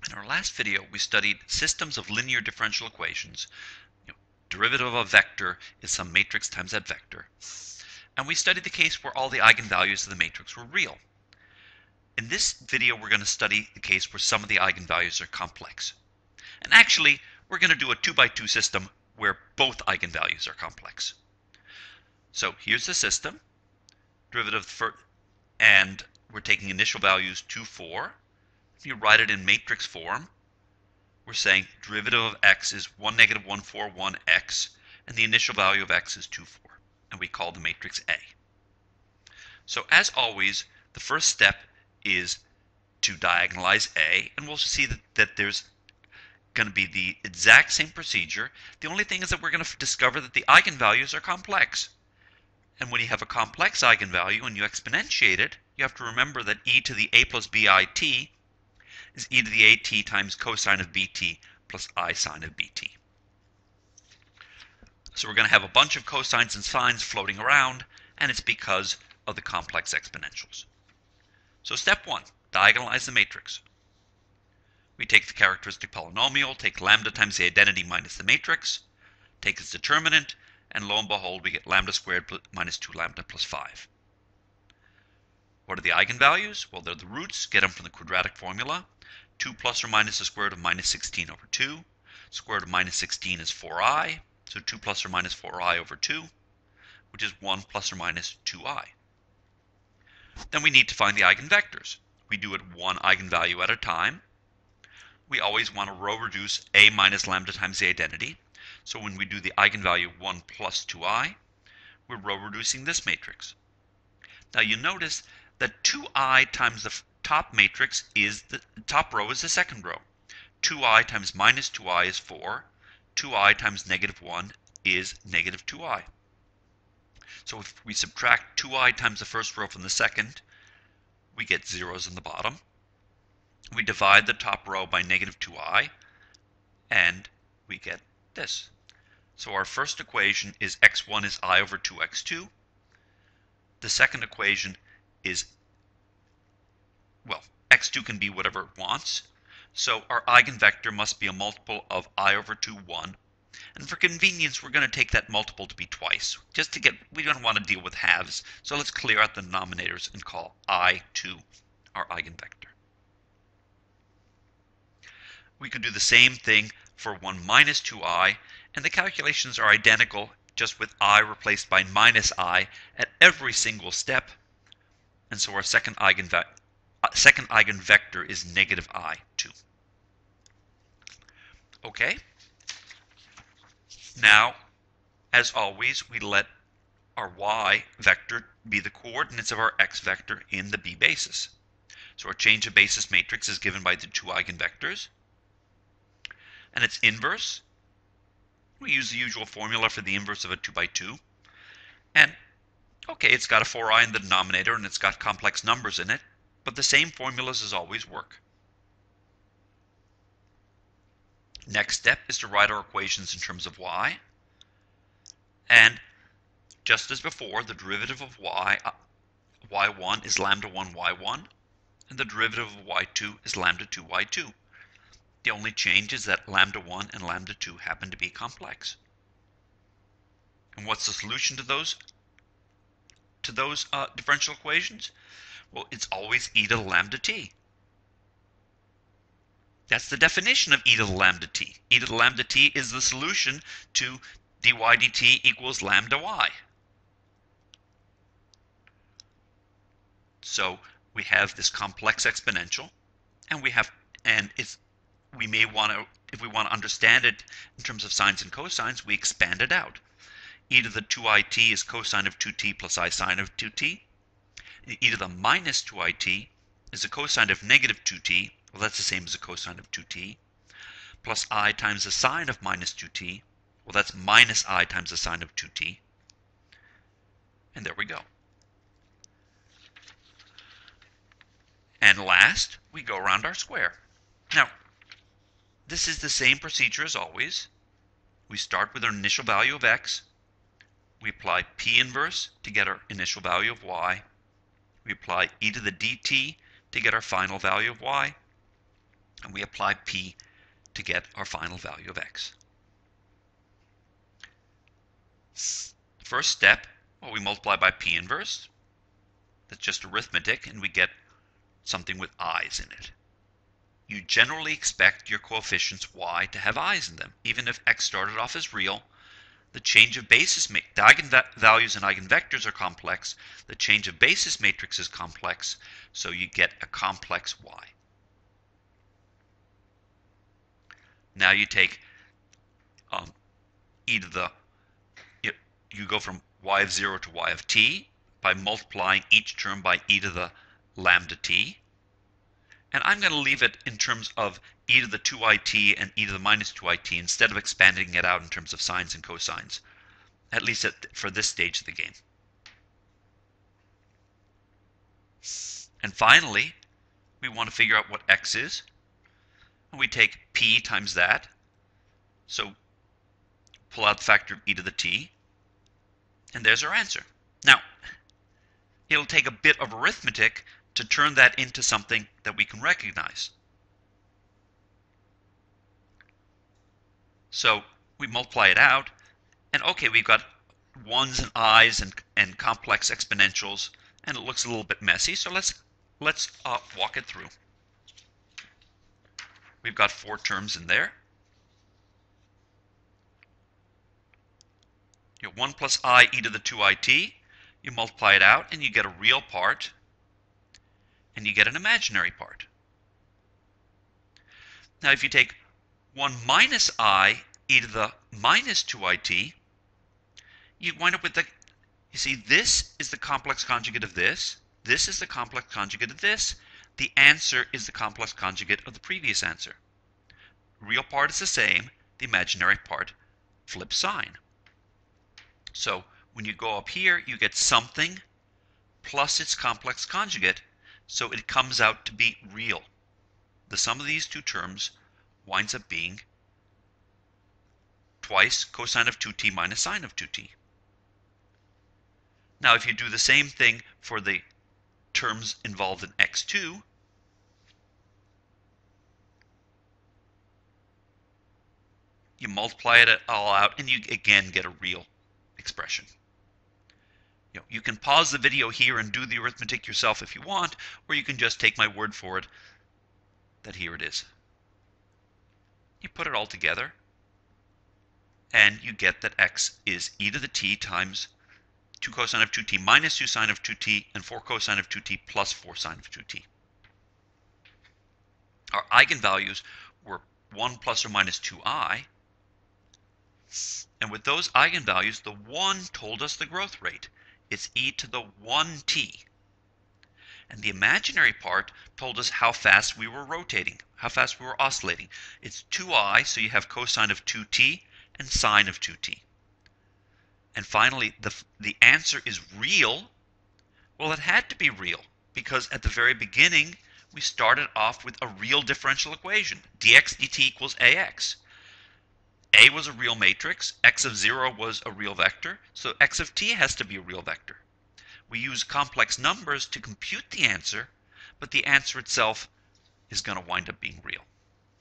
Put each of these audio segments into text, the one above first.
In our last video, we studied systems of linear differential equations. Derivative of a vector is some matrix times that vector. And we studied the case where all the eigenvalues of the matrix were real. In this video, we're going to study the case where some of the eigenvalues are complex. And actually, we're going to do a 2-by-2 system where both eigenvalues are complex. So here's the system. And we're taking initial values 2, 4. If you write it in matrix form, we're saying derivative of x is 1, negative 1, 4, 1, x, and the initial value of x is 2, 4, and we call the matrix A. So as always, the first step is to diagonalize A, and we'll see that there's going to be the exact same procedure. The only thing is that we're going to discover that the eigenvalues are complex. And when you have a complex eigenvalue and you exponentiate it, you have to remember that e to the a plus bit is e to the at times cosine of bt plus I sine of bt. So we're going to have a bunch of cosines and sines floating around, and it's because of the complex exponentials. So step 1, diagonalize the matrix. We take the characteristic polynomial, take lambda times the identity minus the matrix, take its determinant, and lo and behold, we get lambda squared minus 2 lambda plus 5. What are the eigenvalues? Well, they're the roots. Get them from the quadratic formula. 2 plus or minus the square root of minus 16 over 2. Square root of minus 16 is 4i. So 2 plus or minus 4i over 2, which is 1 plus or minus 2i. Then we need to find the eigenvectors. We do it one eigenvalue at a time. We always want to row reduce a minus lambda times the identity. So when we do the eigenvalue 1 plus 2i, we're row reducing this matrix. Now you notice that 2i times the top matrix is the top row is the second row. 2i times minus 2i is 4. 2i times negative 1 is negative 2i. So if we subtract 2i times the first row from the second, we get zeros in the bottom. We divide the top row by negative 2i, and we get this. So our first equation is x1 is I over 2x2. The second equation is, well, x2 can be whatever it wants. So our eigenvector must be a multiple of I over 2, 1. And for convenience, we're going to take that multiple to be twice. We don't want to deal with halves. So let's clear out the denominators and call I2 our eigenvector. We could do the same thing for 1 minus 2i, and the calculations are identical, just with I replaced by minus I at every single step. And so our second eigenvector is negative I2. Okay? Now, as always, we let our y vector be the coordinates of our x vector in the B basis. So our change of basis matrix is given by the two eigenvectors. And its inverse, we use the usual formula for the inverse of a 2-by-2. And, okay, it's got a 4i in the denominator and it's got complex numbers in it, but the same formulas as always work. Next step is to write our equations in terms of y. And just as before, the derivative of y1 is lambda 1 y1, and the derivative of y2 is lambda 2 y2. The only change is that lambda 1 and lambda 2 happen to be complex. And what's the solution to those differential equations? Well, it's always e to the lambda t. That's the definition of e to the lambda t. E to the lambda t is the solution to dy dt equals lambda y. So we have this complex exponential, and if we want to understand it in terms of sines and cosines, we expand it out. E to the 2it is cosine of 2t plus I sine of 2t. E to the minus 2it is the cosine of negative 2t. Well, that's the same as the cosine of 2t. Plus I times the sine of minus 2t. Well, that's minus I times the sine of 2t. And there we go. And last, we go around our square. Now, this is the same procedure as always. We start with our initial value of x. We apply p inverse to get our initial value of y. We apply e to the dt to get our final value of y. and we apply p to get our final value of x. First step, well, we multiply by p inverse. That's just arithmetic, and we get something with i's in it. You generally expect your coefficients y to have i's in them. Even if x started off as real, the change of basis, the eigenvalues and eigenvectors are complex, the change of basis matrix is complex, so you get a complex y. Now you take e to the, you go from y of 0 to y of t by multiplying each term by e to the lambda t. And I'm going to leave it in terms of e to the 2it and e to the minus 2it instead of expanding it out in terms of sines and cosines, at least for this stage of the game. And finally, we want to figure out what x is. And we take p times that. So pull out the factor of e to the t. And there's our answer. Now, it'll take a bit of arithmetic to turn that into something that we can recognize. So we multiply it out, and okay, we've got ones and i's and complex exponentials, and it looks a little bit messy, so let's walk it through. We've got 4 terms in there. 1 plus I e to the 2it, you multiply it out, and you get a real part, and you get an imaginary part. Now if you take 1 minus I e to the minus 2it, you wind up with the, you see, this is the complex conjugate of this is the complex conjugate of this, the answer is the complex conjugate of the previous answer. Real part is the same, the imaginary part flips sign. So when you go up here, you get something plus its complex conjugate, so it comes out to be real. The sum of these two terms winds up being twice cosine of 2t minus sine of 2t. Now if you do the same thing for the terms involved in x2, you multiply it all out and you again get a real expression. You can pause the video here and do the arithmetic yourself if you want, or you can just take my word for it that here it is. You put it all together and you get that x is e to the t times 2 cosine of 2t minus 2 sine of 2t and 4 cosine of 2t plus 4 sine of 2t. Our eigenvalues were 1 plus or minus 2i, and with those eigenvalues, the 1 told us the growth rate. It's e to the 1t. And the imaginary part told us how fast we were rotating, how fast we were oscillating. It's 2i, so you have cosine of 2t and sine of 2t. And finally, the answer is real. Well, it had to be real, because at the very beginning, we started off with a real differential equation. dx dt equals ax. A was a real matrix, x of 0 was a real vector, so x of t has to be a real vector. We use complex numbers to compute the answer, but the answer itself is going to wind up being real.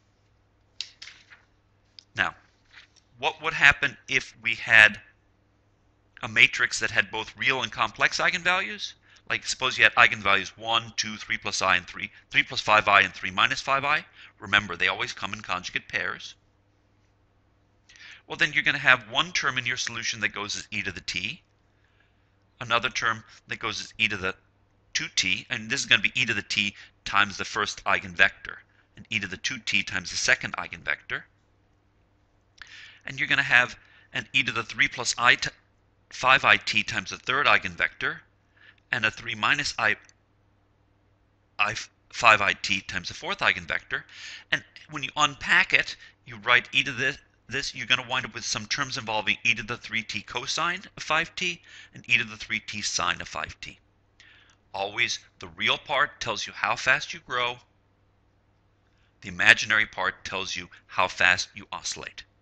Now, what would happen if we had a matrix that had both real and complex eigenvalues? Like suppose you had eigenvalues 1, 2, 3 plus I and 3 plus 5i and 3 minus 5i. Remember, they always come in conjugate pairs. Well, then you're going to have one term in your solution that goes as e to the t, another term that goes as e to the 2t, and this is going to be e to the t times the first eigenvector, and e to the 2t times the second eigenvector. And you're going to have an e to the 3 plus 5it times the third eigenvector, and a 3 minus 5it times the fourth eigenvector. And when you unpack it, you write e to this, you're going to wind up with some terms involving e to the 3t cosine of 5t and e to the 3t sine of 5t. Always, the real part tells you how fast you grow. The imaginary part tells you how fast you oscillate.